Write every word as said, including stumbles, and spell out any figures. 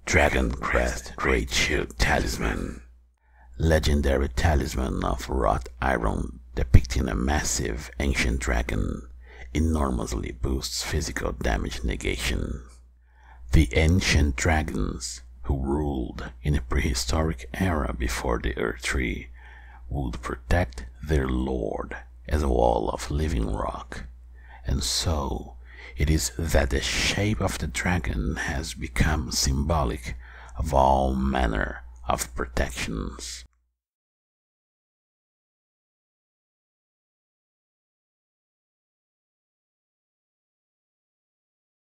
Dragoncrest Greatshield Talisman. Legendary talisman of wrought iron depicting a massive ancient dragon, enormously boosts physical damage negation. The ancient dragons, who ruled in a prehistoric era before the Erdtree, would protect their lord as a wall of living rock, and so it is that the shape of the dragon has become symbolic of all manner of protections.